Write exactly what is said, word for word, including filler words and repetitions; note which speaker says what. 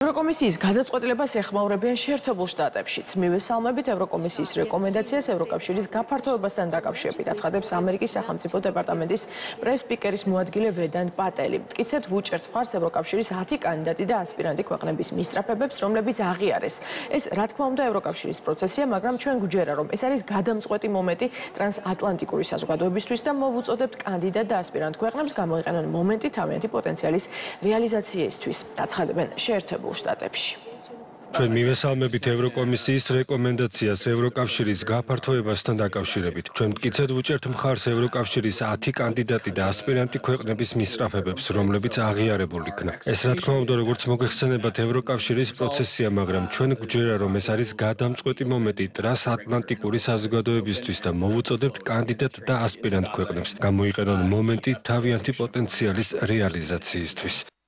Speaker 1: ევროკომისიის გადაწყვეტილებას ეხმაურებიან შეერთებულ შტატებშიც. მივესალმებით ევროკომისიის რეკომენდაციას ევროკავშირის გაფართოებასთან დაკავშირებით აცხადებს ამერიკის სახელმწიფო დეპარტამენტის პრესსპიკერის მოადგილე ვედანტ პატელი. მტკიცედ ვუჭერთ მხარს ევროკავშირის ათი კანდიდატი და ასპირანტი ქვეყნების მისწრაფებებს, რომლებიც აღიარეს. ეს რა თქმა უნდა ევროკავშირის პროცესია, მაგრამ ჩვენ გვჯერა, რომ ეს არის გადამწყვეტი მომენტი ტრანსატლანტიკური საზოგადოებისთვის და მოვუწოდებთ კანდიდატ და ასპირანტ ქვეყნებს გამოიყენონ მომენტი თავიანთი პოტენციალის რეალიზაციისთვის. აცხადებენ შეერთებულ შტატებში.
Speaker 2: ჩვენ მივესალმებით ევროკომისიის რეკომენდაციას ევროკავშირის გაფართოებასთან დაკავშირებით. ჩვენ მტკიცედ ვუჭერთ მხარს ევროკავშირის ათი კანდიდატი და ასპირანტი ქვეყნების მისწრაფებებს, რომლებიც აღიარებულ იქნა. ეს რა თქმა უნდა, როგორც მოგეხსენებათ, ევროკავშირის პროცესია, მაგრამ ჩვენ გვჯერა, რომ ეს არის გადამწყვეტი მომენტი ტრანსატლანტიკური საზოგადოებისთვის და მოვუწოდებთ კანდიდატ და ასპირანტ ქვეყნებს გამოიყენონ მომენტი თავიანთი პოტენციალის რეალიზაციისთვის.